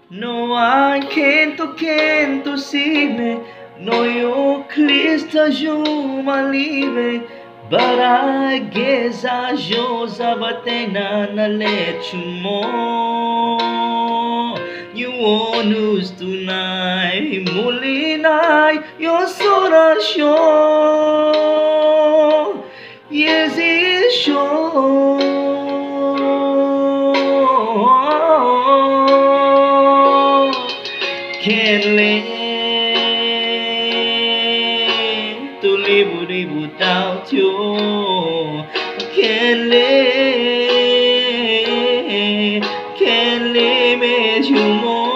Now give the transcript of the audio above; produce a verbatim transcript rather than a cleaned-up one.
No one can to can to see me. No you Cristo Juma live. But I guess I just batena na let you more. You want us tonight, mulinay, your soda show. Yes, it's sure. Can't live to live without you. Can't live, can't live with you more.